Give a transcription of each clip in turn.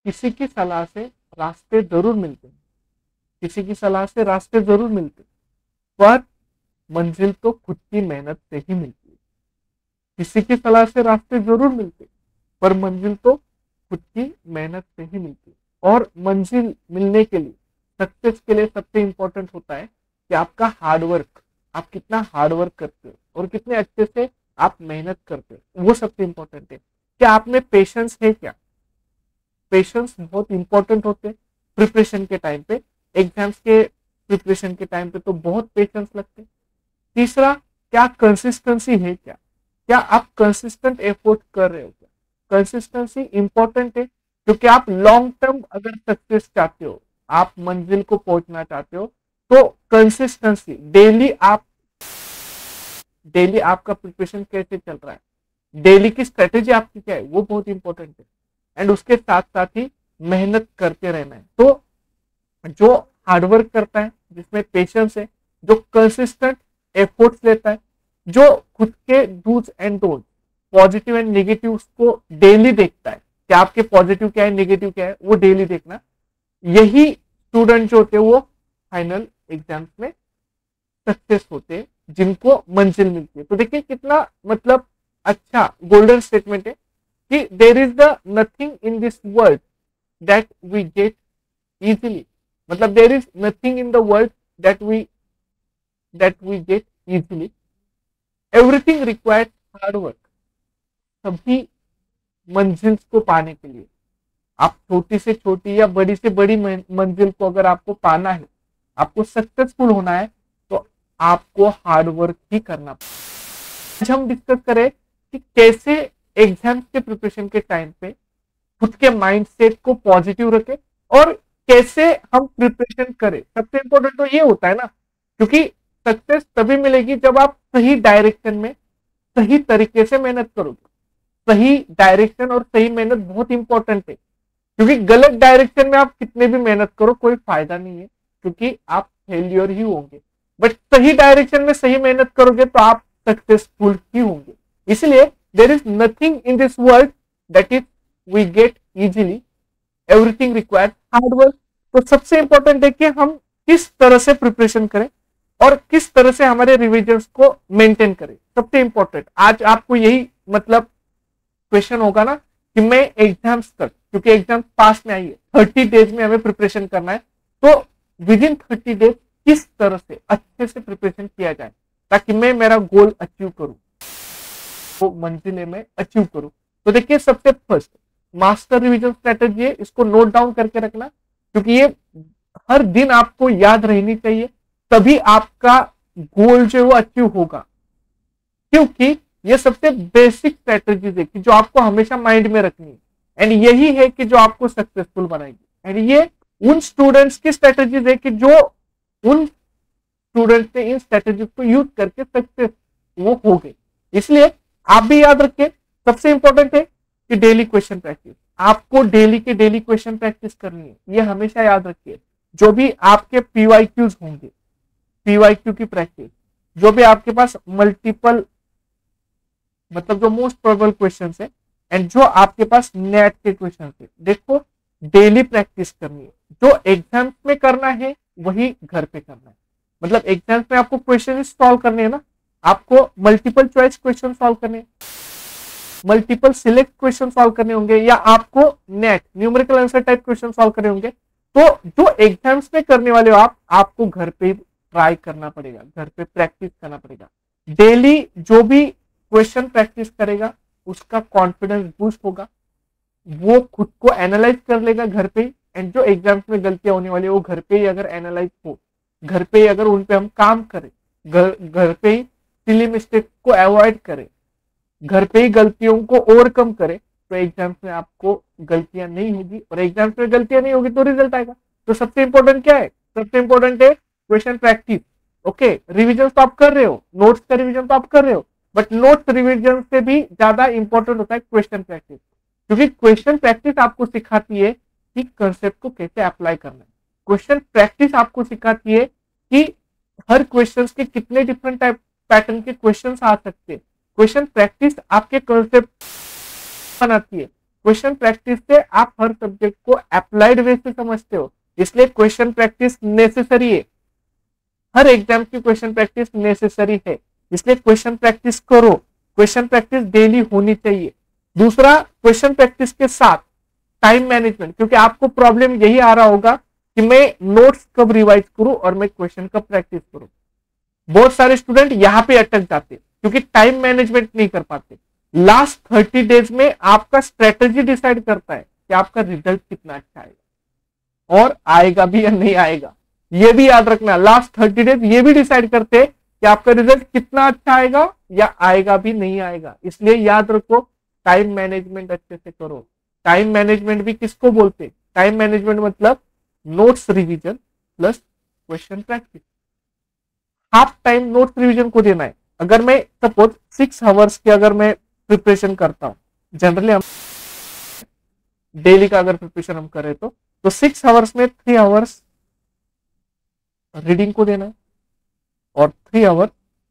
किसी की सलाह से रास्ते जरूर मिलते हैं, किसी की सलाह से रास्ते जरूर मिलते हैं, पर मंजिल तो खुद की मेहनत से ही मिलती है। किसी की सलाह से रास्ते जरूर मिलते हैं, पर मंजिल तो खुद की मेहनत से ही मिलती है। और मंजिल मिलने के लिए, सक्सेस के लिए सबसे इंपॉर्टेंट होता है कि आपका हार्डवर्क, आप कितना हार्डवर्क करते हो और कितने अच्छे से आप मेहनत करते हो, वो सबसे इंपॉर्टेंट है। क्या आप में पेशेंस है? क्या पेशेंस बहुत इंपॉर्टेंट होते हैं प्रिपरेशन के टाइम पे, एग्जाम्स के प्रिपरेशन के टाइम पे तो बहुत पेशेंस लगते हैं। तीसरा, क्या कंसिस्टेंसी है? क्या क्या आप कंसिस्टेंट एफर्ट कर रहे हो? क्या कंसिस्टेंसी इंपॉर्टेंट है, क्योंकि आप लॉन्ग टर्म अगर सक्सेस चाहते हो, आप मंजिल को पहुंचना चाहते हो, तो कंसिस्टेंसी, डेली आपका प्रिपरेशन कैसे चल रहा है, डेली की स्ट्रेटेजी आपकी क्या है, वो बहुत इंपॉर्टेंट है। एंड उसके साथ साथ ही मेहनत करते रहना है। तो जो हार्डवर्क करता है, जिसमें पेशेंस है, जो कंसिस्टेंट एफर्ट्स लेता है, जो खुद के do's and don't, positive and negative को डेली देखता है कि आपके पॉजिटिव क्या है, नेगेटिव क्या है, वो डेली देखना, यही स्टूडेंट जो होते हैं वो फाइनल एग्जाम्स में सक्सेस होते हैं, जिनको मंजिल मिलती है। तो देखिए कितना मतलब अच्छा गोल्डन स्टेटमेंट है कि there is the nothing in this world that we get easily, मतलब there is nothing in the world that we get easily, everything required hard work. सभी मंजिल को पाने के लिए, आप छोटी से छोटी या बड़ी से बड़ी मंजिल को अगर आपको पाना है, आपको सक्सेसफुल होना है, तो आपको हार्ड वर्क ही करना पड़ेगा। आज हम डिस्कस करें कि कैसे एग्जाम के प्रिपरेशन के टाइम पे खुद के माइंडसेट को पॉजिटिव रखें और कैसे हम प्रिपरेशन करें। सबसे इंपॉर्टेंट तो ये होता है ना, क्योंकि सक्सेस तभी मिलेगी जब आप सही डायरेक्शन में सही तरीके से मेहनत करोगे। सही डायरेक्शन और सही मेहनत बहुत इंपॉर्टेंट है, क्योंकि गलत डायरेक्शन में आप कितने भी मेहनत करो कोई फायदा नहीं है, क्योंकि आप फेलियर ही होंगे। बट सही डायरेक्शन में सही मेहनत करोगे तो आप सक्सेसफुल ही होंगे। इसलिए there is nothing in this world that is we get easily, everything required hard work. तो सबसे इंपॉर्टेंट है कि हम किस तरह से प्रिपरेशन करें और किस तरह से हमारे रिविजन्स को मेंटेन करें। सबसे इंपॉर्टेंट आज आपको यही मतलब क्वेश्चन होगा ना कि मैं एग्जाम्स तक, क्योंकि एग्जाम पास में आई है, 30 डेज में हमें प्रिपरेशन करना है, तो विद इन 30 डेज किस तरह से अच्छे से प्रिपरेशन किया जाए ताकि मैं मेरा गोल अचीव करूं, वो मंजिलें में अचीव करूं। तो देखिए सबसे फर्स्ट मास्टर रिवीजन स्ट्रेटेजी है, इसको नोट डाउन करके रखना, क्योंकि ये हर दिन आपको याद रहनी चाहिए, तभी आपका गोल जो है वो अचीव होगा। क्योंकि ये सबसे बेसिक स्ट्रेटेजीज है कि जो आपको हमेशा माइंड में रखनी है, एंड यही है कि जो आपको सक्सेसफुल बनाएगी। एंड ये उन स्टूडेंट्स की स्ट्रेटेजीज है कि जो उन स्टूडेंट्स ने इन स्ट्रेटेजीज को यूज करके सक्सेस वो हो गए। इसलिए आप भी याद रखिए, सबसे इंपॉर्टेंट है कि डेली क्वेश्चन प्रैक्टिस, आपको डेली के डेली क्वेश्चन प्रैक्टिस करनी है, ये हमेशा याद रखिए। जो भी आपके पीवाईक्यूज होंगे, पीवाईक्यू की प्रैक्टिस, जो भी आपके पास मल्टीपल मतलब जो मोस्ट प्रोबेबल क्वेश्चन है, एंड जो आपके पास नेट के क्वेश्चन है, देखो डेली प्रैक्टिस करनी है। जो एग्जाम्स में करना है वही घर पे करना है। मतलब एग्जाम्स में आपको क्वेश्चन सॉल्व करने हैं ना, आपको मल्टीपल चॉइस क्वेश्चन सॉल्व करने, मल्टीपल सिलेक्ट क्वेश्चन सॉल्व करने होंगे, या आपको net numerical answer type question solve करने होंगे। तो जो एग्जाम्स में करने वाले हो आपको घर पे ट्राई करना पड़ेगा, घर पे प्रैक्टिस करना पड़ेगा। डेली जो भी क्वेश्चन प्रैक्टिस करेगा उसका कॉन्फिडेंस बूस्ट होगा, वो खुद को एनालाइज कर लेगा घर पे, एंड जो एग्जाम्स में गलतियां होने वाली है वो घर पे ही अगर एनालाइज हो, घर पे ही अगर उन पे हम काम करें, घर पे ही सिली मिस्टेक को अवॉइड करें, घर पे ही गलतियों को ओवरकम करें, तो एग्जाम्स में आपको गलतियां नहीं होगी, और एग्जाम्स में गलतियां नहीं होगी तो रिजल्ट आएगा। तो सबसे इंपॉर्टेंट क्या है? सबसे इंपॉर्टेंट है क्वेश्चन प्रैक्टिस। ओके, रिविजन तो आप कर रहे हो, नोट्स का रिविजन तो आप कर रहे हो, बट नोट्स रिविजन से भी ज्यादा इंपॉर्टेंट होता है क्वेश्चन प्रैक्टिस, क्योंकि क्वेश्चन प्रैक्टिस आपको सिखाती है कि कंसेप्ट को कैसे अप्लाई करना है। क्वेश्चन प्रैक्टिस आपको सिखाती है कि हर क्वेश्चन के कितने डिफरेंट टाइप पैटर्न के क्वेश्चन आ सकते हैं। क्वेश्चन प्रैक्टिस आपके कंसेप्ट बनाती है, क्वेश्चन प्रैक्टिस से आप हर सब्जेक्ट को अप्लाइड वे से समझते हो, इसलिए क्वेश्चन प्रैक्टिस नेसेसरी है। हर एग्जाम की क्वेश्चन प्रैक्टिस नेसेसरी है, इसलिए क्वेश्चन प्रैक्टिस करो। क्वेश्चन प्रैक्टिस डेली होनी चाहिए। दूसरा, क्वेश्चन प्रैक्टिस के साथ टाइम मैनेजमेंट, क्योंकि आपको प्रॉब्लम यही आ रहा होगा कि मैं नोट्स कब रिवाइज करूं और मैं क्वेश्चन कब प्रैक्टिस करूं। बहुत सारे स्टूडेंट यहां पे अटक जाते क्योंकि टाइम मैनेजमेंट नहीं कर पाते। लास्ट 30 डेज में आपका स्ट्रेटेजी डिसाइड करता है कि आपका रिजल्ट कितना अच्छा आएगा और आएगा भी या नहीं आएगा। ये भी याद रखना, लास्ट 30 डेज ये भी डिसाइड करते हैं कि आपका रिजल्ट कितना अच्छा आएगा या आएगा भी नहीं आएगा। इसलिए याद रखो, टाइम मैनेजमेंट अच्छे से करो। टाइम मैनेजमेंट भी किसको बोलते हैं? टाइम मैनेजमेंट मतलब notes revision plus question practice. Half time notes revision को देना है। अगर मैं सपोज 6 आवर्स की अगर मैं प्रिपरेशन करता हूं, जनरली हम डेली का अगर प्रिपरेशन हम करें तो 6 आवर्स में 3 आवर्स रीडिंग को देना है और 3 आवर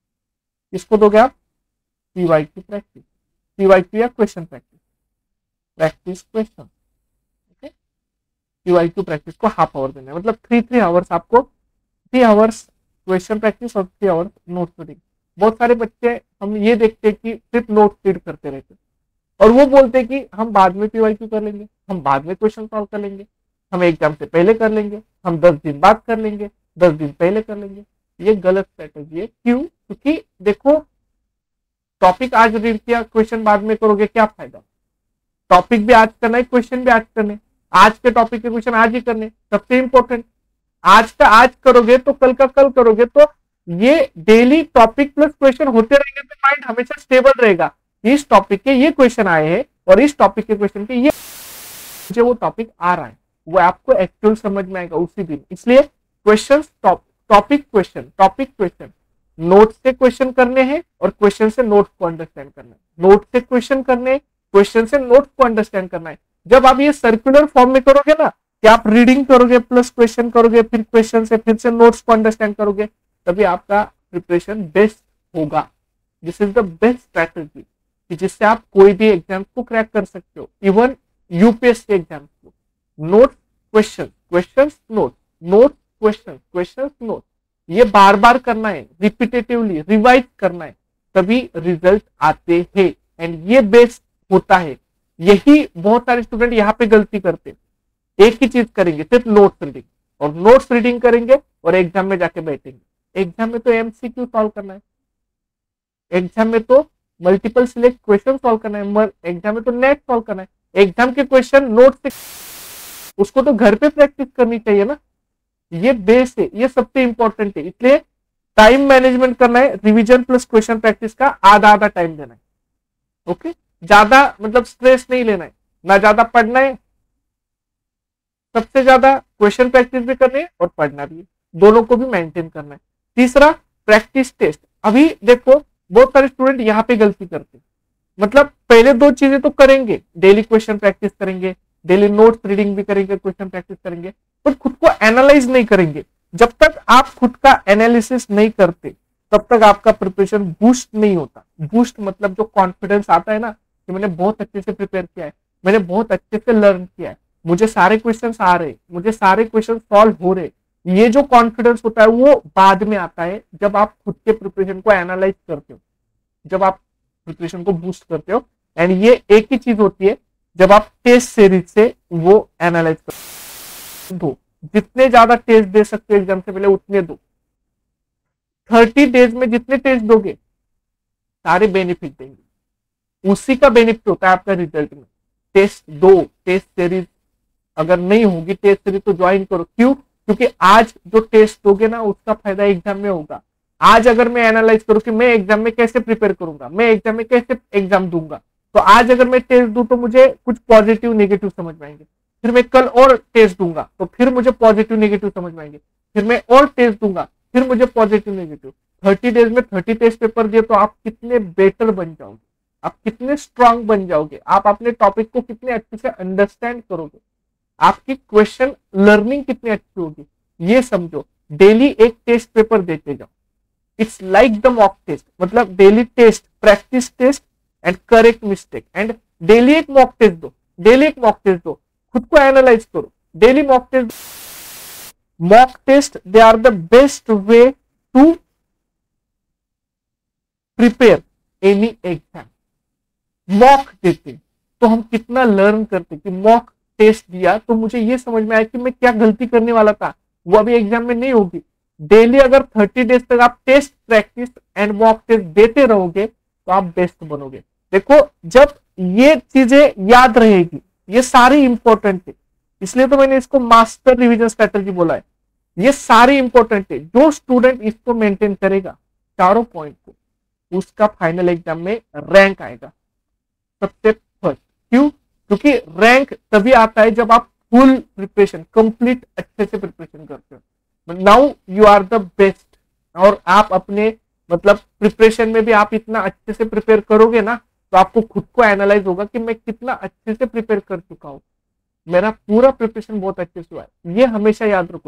इसको दोगे आप पीवाईक्यू प्रैक्टिस, पीवाईक्यू या question practice, practice question. Okay, PYQ practice को हाफ आवर देना है, मतलब 3 आवर्स आपको, 3 आवर्स क्वेश्चन प्रैक्टिस और 3 आवर्स नोट्स रीडिंग। बहुत सारे बच्चे हम ये देखते हैं कि सिर्फ नोट्स रीड करते रहते और वो बोलते हैं कि हम बाद में पीवाईक्यू कर लेंगे, हम बाद में क्वेश्चन सॉल्व कर लेंगे, हम एग्जाम से पहले कर लेंगे, हम 10 दिन बाद कर लेंगे, 10 दिन पहले कर लेंगे। ये गलत स्ट्रेटेजी है। क्यों? क्योंकि देखो, टॉपिक आज रीड किया, क्वेश्चन बाद में करोगे, क्या फायदा? टॉपिक भी आज करना है, क्वेश्चन भी आज करने, आज के टॉपिक के क्वेश्चन आज ही करने। सबसे इंपॉर्टेंट, आज का आज करोगे तो कल का कल करोगे, तो ये डेली टॉपिक प्लस क्वेश्चन होते रहेंगे तो माइंड हमेशा स्टेबल रहेगा। इस टॉपिक के ये क्वेश्चन आए हैं और इस टॉपिक के क्वेश्चन के ये जो वो टॉपिक आ रहा है वो आपको एक्चुअल समझ में आएगा उसी दिन। इसलिए क्वेश्चन टॉपिक क्वेश्चन, नोट से क्वेश्चन करने हैं और क्वेश्चन से नोट को अंडरस्टैंड करना है, नोट से क्वेश्चन करने हैं, क्वेश्चन से नोट को अंडरस्टैंड करना है। जब आप ये सर्कुलर फॉर्म में करोगे ना कि आप रीडिंग करोगे प्लस क्वेश्चन करोगे, फिर क्वेश्चन से फिर से नोट्स को अंडरस्टैंड करोगे, तभी आपका प्रिपरेशन बेस्ट होगा। This is the best strategy कि जिससे आप कोई भी एग्जाम को क्रैक कर सकते हो, इवन यूपीएससी एग्जाम को। Note question, question note, note question, question note, ये बार बार करना है, रिपीटेटिवली रिवाइज करना है, तभी रिजल्ट आते हैं एंड ये बेस्ट होता है। यही बहुत सारे स्टूडेंट यहाँ पे गलती करते हैं, एक ही चीज करेंगे, सिर्फ नोट्स रीडिंग, और नोट्स रीडिंग करेंगे और एग्जाम में जाके बैठेंगे। एग्जाम में तो एमसीक्यू सॉल्व करना है, एग्जाम में तो मल्टीपल सिलेक्ट क्वेश्चन सॉल्व करना है, एग्जाम में तो नेट सॉल्व करना है। एग्जाम के क्वेश्चन नोट से उसको तो घर पे प्रैक्टिस करनी चाहिए ना, ये बेस है, ये सबसे इंपॉर्टेंट है। इसलिए टाइम मैनेजमेंट करना है, रिवीजन प्लस क्वेश्चन प्रैक्टिस का आधा आधा टाइम देना है। ओके, ज्यादा मतलब स्ट्रेस नहीं लेना है, ना ज्यादा पढ़ना है, सबसे ज्यादा क्वेश्चन प्रैक्टिस भी करनी है और पढ़ना भी है, दोनों को भी मेंटेन करना है। तीसरा, प्रैक्टिस टेस्ट। अभी देखो बहुत सारे स्टूडेंट यहाँ पे गलती करते हैं, मतलब पहले 2 चीजें तो करेंगे, डेली क्वेश्चन प्रैक्टिस करेंगे, डेली नोट्स रीडिंग भी करेंगे, क्वेश्चन प्रैक्टिस करेंगे, पर खुद को एनालाइज नहीं करेंगे। जब तक आप खुद का एनालिसिस नहीं करते तब तक आपका प्रिपरेशन बूस्ट नहीं होता। बूस्ट मतलब जो कॉन्फिडेंस आता है ना कि मैंने बहुत अच्छे से प्रिपेयर किया है, मैंने बहुत अच्छे से लर्न किया है, मुझे सारे क्वेश्चन आ रहे, मुझे सारे क्वेश्चन सॉल्व हो रहे, ये जो कॉन्फिडेंस होता है वो बाद में आता है जब आप खुद के प्रिपरेशन को एनालाइज करते हो, जब आप प्रिपरेशन को बूस्ट करते हो। एंड ये एक ही चीज होती है जब आप टेस्ट सीरीज से वो एनालाइज दो, जितने ज्यादा टेस्ट दे सकते हो एग्जाम से पहले उतने दो। 30 डेज में जितने टेस्ट दोगे सारे बेनिफिट देंगे, उसी का बेनिफिट होता है आपका रिजल्ट में। टेस्ट दो, टेस्ट सीरीज अगर नहीं होगी टेस्ट सीरीज तो ज्वाइन करो। क्यों? क्योंकि आज जो टेस्ट दोगे ना उसका फायदा एग्जाम में होगा। आज अगर मैं एनालाइज करूं कि मैं एग्जाम में कैसे प्रिपेयर करूंगा, मैं एग्जाम में कैसे एग्जाम दूंगा, तो आज अगर मैं टेस्ट दूं तो मुझे कुछ पॉजिटिव नेगेटिव समझ में आएंगे, फिर मैं कल और टेस्ट दूंगा तो फिर मुझे पॉजिटिव नेगेटिव समझ में आएंगे, फिर मैं और टेस्ट दूंगा फिर मुझे पॉजिटिव नेगेटिव। 30 डेज में 30 टेस्ट पेपर दिए तो आप कितने बेटर बन जाओगे, आप कितने स्ट्रांग बन जाओगे, आप अपने टॉपिक को कितने अच्छे से अंडरस्टैंड करोगे, आपकी क्वेश्चन लर्निंग कितनी अच्छी होगी, ये समझो। डेली एक टेस्ट पेपर देते जाओ, it's like the mock test, मतलब daily test, practice test and correct mistake, and daily एक मॉक टेस्ट दो। डेली एक मॉक टेस्ट दो, खुद को एनालाइज करो, daily mock test. Mock test they are the best way to prepare any exam. Mock देते तो हम कितना लर्न करते कि मॉक टेस्ट दिया तो मुझे ये समझ में आया कि मैं क्या गलती करने वाला था, वो अभी एग्जाम में नहीं होगी। डेली अगर 30 डेज तक आप test practice and mock test देते रहोगे तो आप बेस्ट बनोगे। देखो जब ये चीजें याद रहेगी, ये सारी इंपॉर्टेंट है, इसलिए तो मैंने इसको मास्टर रिवीजन स्ट्रेटजी बोला है। ये सारी इंपॉर्टेंट है, जो स्टूडेंट इसको मेंटेन करेगा चारों पॉइंट को, उसका फाइनल एग्जाम में रैंक आएगा सबसे फर्स्ट। क्यों? क्योंकि रैंक तभी आता है जब आप फुल प्रिपरेशन, कंप्लीट अच्छे से प्रिपरेशन करते हो। Now you are the best, और आप अपने मतलब प्रिपरेशन में भी आप इतना अच्छे से प्रिपेयर करोगे ना, तो आपको खुद को एनालाइज होगा कि मैं कितना अच्छे से प्रिपेयर कर चुका हूं, मेरा पूरा प्रिपरेशन बहुत अच्छे से हुआ है। ये हमेशा याद रखो।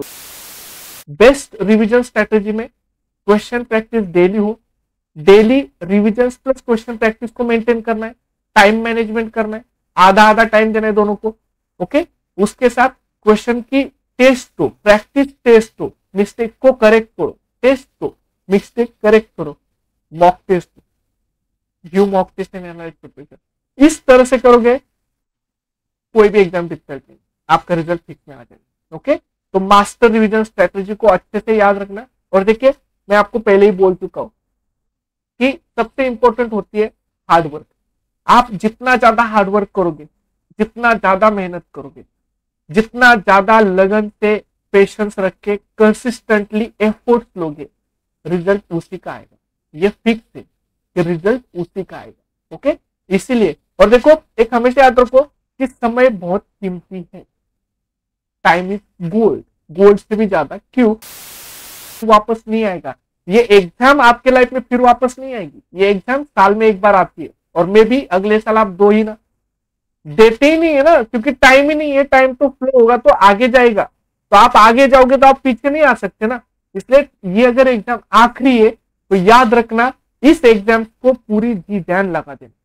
बेस्ट रिवीजन स्ट्रेटेजी में क्वेश्चन प्रैक्टिस डेली हो, daily revision plus question practice को मेंटेन करना है, टाइम मैनेजमेंट करना है, आधा आधा टाइम देना है दोनों को। ओके, उसके साथ क्वेश्चन की टेस्ट हो, प्रैक्टिस टेस्ट हो, मिस्टेक को करेक्ट करो, टेस्ट हो, मिस्टेक करेक्ट करो, mock test, you mock test and analyse preparation. इस तरह से करोगे कोई भी एग्जाम डिफिकल्ट नहीं, आपका रिजल्ट फिक्स में आ जाएगा। ओके, तो मास्टर रिवीजन स्ट्रेटेजी को अच्छे से याद रखना। और देखिए मैं आपको पहले ही बोल चुका हूं कि सबसे इंपॉर्टेंट होती है हार्डवर्क। आप जितना ज्यादा हार्डवर्क करोगे, जितना ज्यादा मेहनत करोगे, जितना ज्यादा लगन से पेशेंस रख के कंसिस्टेंटली एफर्ट्स लोगे, रिजल्ट उसी का आएगा। ये फिक्स है कि रिजल्ट उसी का आएगा। ओके, इसीलिए और देखो एक हमेशा याद रखो कि समय बहुत कीमती है, टाइम इज गोल्ड, गोल्ड से भी ज्यादा। क्यों? वापस नहीं आएगा। ये एग्जाम आपके लाइफ में फिर वापस नहीं आएगी, ये एग्जाम साल में एक बार आती है, और मे भी अगले साल आप दो ही ना देते ही नहीं है ना, क्योंकि टाइम ही नहीं है। टाइम तो फ्लो होगा तो आगे जाएगा, तो आप आगे जाओगे तो आप पीछे नहीं आ सकते ना। इसलिए ये अगर एग्जाम आखिरी है तो याद रखना, इस एग्जाम को पूरी जी जान लगा देना,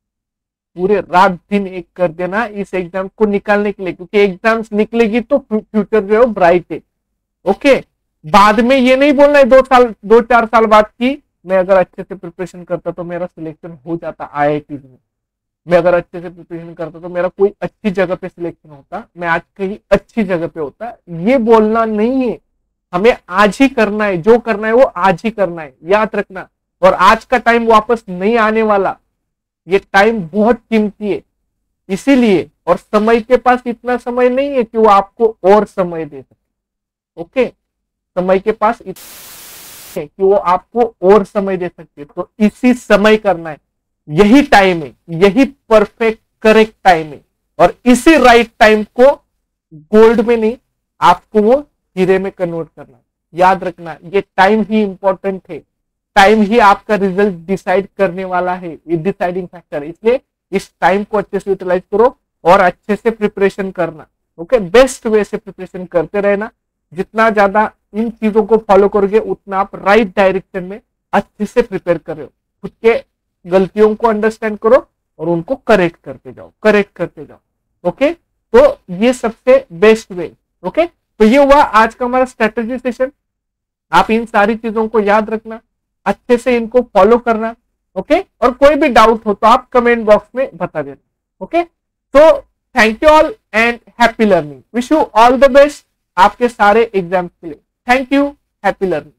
पूरे रात दिन एक कर देना इस एग्जाम को निकालने के लिए, क्योंकि एग्जाम्स निकलेगी तो फ्यूचर जो है वो ब्राइट है। ओके, बाद में ये नहीं बोलना है 2-4 साल बाद की मैं अगर अच्छे से प्रिपरेशन करता तो मेरा सिलेक्शन हो जाता आईआईटी में, मैं अगर अच्छे से प्रिपरेशन करता तो मेरा कोई अच्छी जगह पे सिलेक्शन होता, मैं आज कहीं अच्छी जगह पे होता। ये बोलना नहीं है, हमें आज ही करना है, जो करना है वो आज ही करना है, याद रखना। और आज का टाइम वापस नहीं आने वाला, ये टाइम बहुत कीमती है, इसीलिए। और समय के पास इतना समय नहीं है कि वो आपको और समय दे सके। ओके, समय के पास इतना है कि वो आपको और समय दे सकते, तो इसी समय करना है, यही टाइम है, यही परफेक्ट करेक्ट टाइम है। और इसी राइट टाइम को गोल्ड में नहीं, आपको वो हीरे में कन्वर्ट करना है। याद रखना, ये टाइम ही इंपॉर्टेंट है, टाइम ही आपका रिजल्ट डिसाइड करने वाला है, ये डिसाइडिंग फैक्टर है। इसलिए इस टाइम को अच्छे से यूटिलाइज करो और अच्छे से प्रिपरेशन करना। ओके, बेस्ट वे से प्रिपरेशन करते रहना। जितना ज्यादा इन चीजों को फॉलो करोगे उतना आप राइट डायरेक्शन में अच्छे से प्रिपेयर कर रहे हो। खुद के गलतियों को अंडरस्टैंड करो और उनको करेक्ट करते जाओ, करेक्ट करते जाओ। ओके, तो ये सबसे बेस्ट वे। ओके, तो ये हुआ आज का हमारा स्ट्रेटेजी सेशन। आप इन सारी चीजों को याद रखना, अच्छे से इनको फॉलो करना। ओके, और कोई भी डाउट हो तो आप कमेंट बॉक्स में बता देना। ओके, तो thank you all and happy learning. Wish you all the best आपके सारे एग्जाम्स के लिए। Thank you, happy learning.